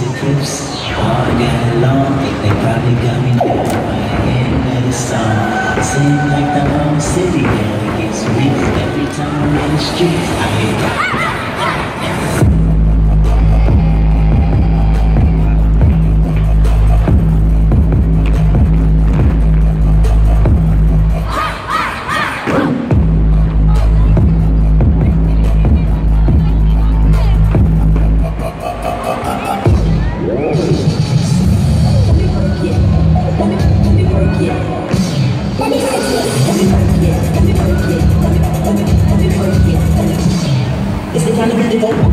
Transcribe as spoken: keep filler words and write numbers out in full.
the clips all day long. They probably got me there by the end of the song. Seem like the whole city girl gets me every time I'm in the streets. I hear that. It's the kind of beautiful.